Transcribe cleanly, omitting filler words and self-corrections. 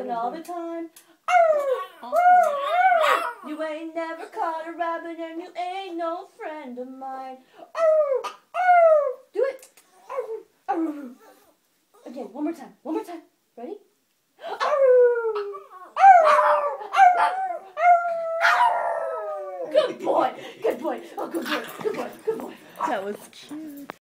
barking all the time. You ain't never caught a rabbit and you ain't no friend of mine. Do it. Again, one more time.